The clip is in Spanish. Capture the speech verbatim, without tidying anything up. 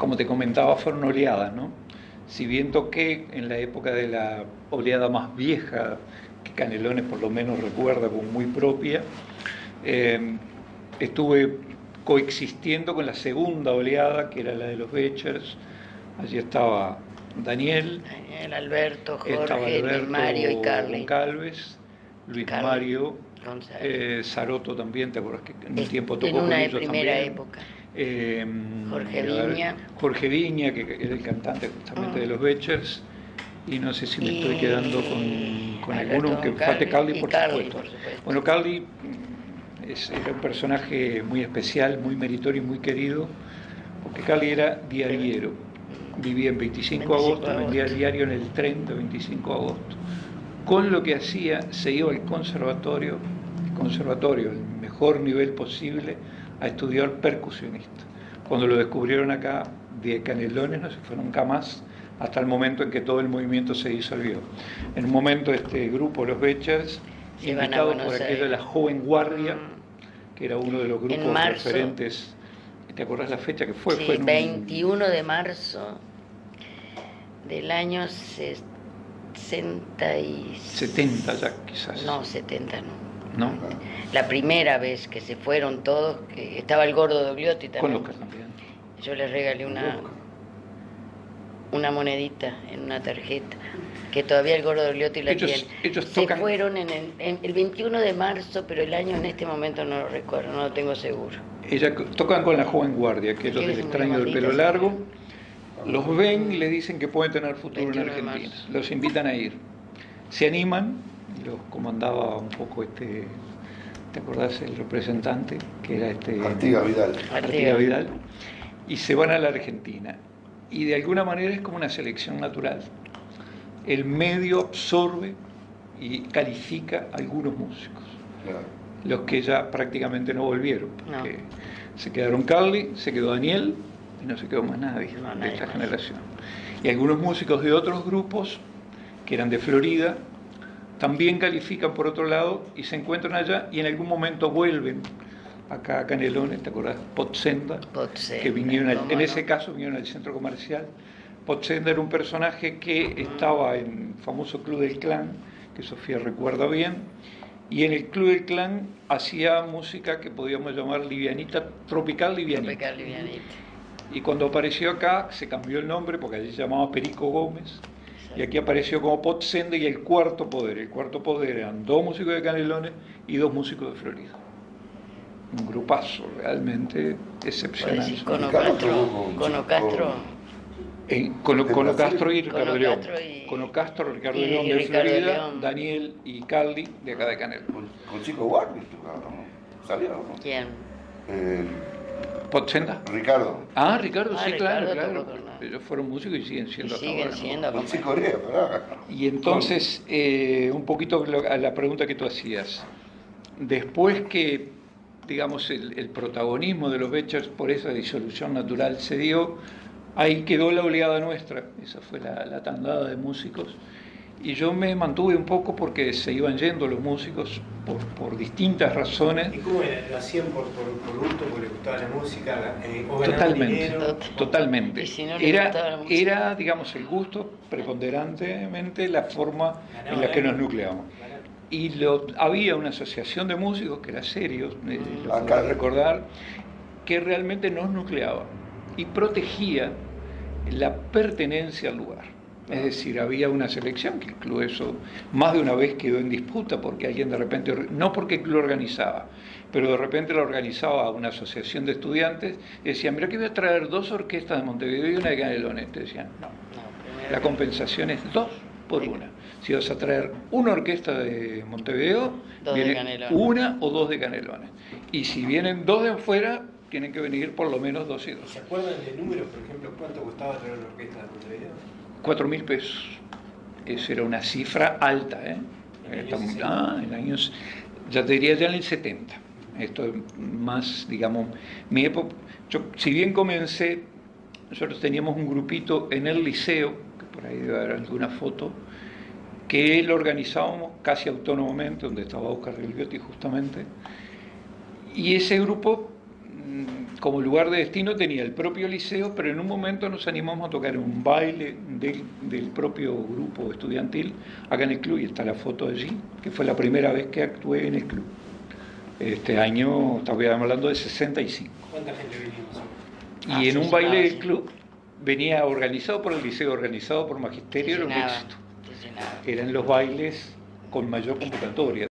como te comentaba, fueron oleadas, ¿no? Si bien toqué en la época de la oleada más vieja, que Canelones por lo menos recuerda como muy propia, eh, estuve coexistiendo con la segunda oleada, que era la de los Bechers. Allí estaba Daniel, Daniel, Alberto, estaba Jorge, Alberto Luis Mario y Carly. Goncalves, Luis Carly Mario, González. eh, Saroto también, ¿te acuerdas que en un Es- tiempo tocó en con una ellos primera también? época. Eh, Jorge a ver, Viña. Jorge Viña, que que era el cantante justamente Mm. de los Bechers, y no sé si me estoy Y quedando con, con Alberto alguno, que Goncalves Fate Carly, y por Carly, supuesto. por supuesto. Bueno, Carly mm, es- era un personaje muy especial, muy meritorio y muy querido, porque Carly era diariero. Vivía en veinticinco de agosto, veinticinco de vendía el agosto. diario en el tren de veinticinco de agosto. Con lo que hacía, se iba al conservatorio, el conservatorio, el mejor nivel posible, a estudiar percusionista. Cuando lo descubrieron acá, de Canelones no se fue nunca más, hasta el momento en que todo el movimiento se disolvió. En un momento este grupo, los Bechers, Se van a invitado Buenos por aquello de la Aires. Joven Guardia, Mm. que era uno de los grupos marzo. referentes. ¿Te acordás la fecha que fue? Sí, Fue en un- veintiuno de marzo del año sesenta y... setenta ya quizás. No, setenta no. ¿No? La primera vez que se fueron todos, que estaba el gordo Dogliotti Con también. Lucas también. Yo les regalé una, una monedita en una tarjeta, que todavía el gordo Dogliotti la Ellos- tiene. ellos se tocan- fueron en el, en el veintiuno de marzo, pero el año en este momento no lo recuerdo, no lo tengo seguro. Ella, tocan con la Joven Guardia, que es los ¿Quieres del un extraño del maldita, pelo sí? largo. Los ven y le dicen que pueden tener futuro en veintiuno de Argentina. marzo. Los invitan a ir. Se animan, los comandaba un poco este, ¿te acordás? El representante, que era este... Artigas Vidal. Artigas Vidal. Y se van a la Argentina. Y de alguna manera es como una selección natural. El medio absorbe y califica a algunos músicos. Claro. Los que ya prácticamente no volvieron, porque No. se quedaron Carly, se quedó Daniel y no se quedó más nadie No, de nadie esta más. generación. Y algunos músicos de otros grupos, que eran de Florida, también califican por otro lado y se encuentran allá y en algún momento vuelven acá a Canelones, ¿te acordás? Potsenda, Potsenda, que vinieron, al- cómo en no. ese caso vinieron al centro comercial. Potsenda era un personaje que estaba en el famoso Club del Clan, que Sofía recuerda bien, y en el Club del Clan hacía música que podíamos llamar livianita, tropical livianita. Tropical livianita. Y cuando apareció acá se cambió el nombre porque allí se llamaba Perico Gómez, y aquí apareció como Potsenda y el Cuarto Poder. El Cuarto Poder eran dos músicos de Canelones y dos músicos de Florida. Un grupazo realmente excepcional. Podés decir Cono Ricardo Castro, tocó con- Cono Castro En, con, con Ocastro y Ricardo Cono León. Castro y- Con Ocastro, Ricardo y León de Ricardo Florida, León. Daniel y Carly de acá de Canelo. Con, con Chico Warner tocaba, ¿no? ¿Sabía o no? ¿quién? Eh, ¿Potsenda? Ricardo. Ah, Ricardo, Ah, sí, Ricardo claro, tocó claro. con- Ellos fueron músicos y siguen Y siendo hasta siguen ahora, ¿no? siendo Con como- Chico Corea, pará. Y entonces, eh, un poquito lo- a la pregunta que tú hacías. Después que, digamos, el, el protagonismo de los Bechers por esa disolución natural se dio, ahí quedó la oleada nuestra, esa fue la, la tandada de músicos. Y yo me mantuve un poco porque se iban yendo los músicos por, por distintas razones. ¿Y cómo era? ¿Lo hacían por, por, por gusto, porque les gustaba la música? Eh, ¿o ganaban Totalmente, dinero? totalmente. Y si no les gustaba la Era, música. era, digamos, el gusto preponderantemente la forma en la que nos nucleamos. Y lo, había una asociación de músicos que era serio, eh, lo Acá. podrás recordar, que realmente nos nucleaba y protegía la pertenencia al lugar. Es decir, había una selección que incluso eso más de una vez quedó en disputa porque alguien de repente, no porque el club organizaba, pero de repente lo organizaba una asociación de estudiantes y decían, mira que voy a traer dos orquestas de Montevideo y una de Canelones. Te decían, no, No, primero la compensación es dos por una. Si vas a traer una orquesta de Montevideo, Dos de viene Canelones. una o dos de Canelones. Y si vienen dos de afuera, tienen que venir por lo menos dos y dos. ¿Se acuerdan de números, por ejemplo? ¿Cuánto costaba traer una orquesta de Montevideo? Cuatro mil pesos. Eso era una cifra alta, ¿eh? En Estamos- años ah, en años, ya te diría ya en el setenta. Esto es más, digamos, mi época. Yo, si bien comencé, nosotros teníamos un grupito en el liceo, que por ahí debe haber alguna foto, que lo organizábamos casi autónomamente, donde estaba Oscar Delviotti justamente, y ese grupo como lugar de destino tenía el propio liceo, pero en un momento nos animamos a tocar en un baile del, del propio grupo estudiantil acá en el club, y está la foto allí, que fue la primera vez que actué en el club. Este año, estamos hablando de sesenta y cinco. ¿Cuánta gente vinimos? Y Ah, en se un baile llenaba, del sí. club venía organizado por el liceo, organizado por Magisterio, Se era un llenaba, éxito. se llenaba. Eran los bailes con mayor convocatoria.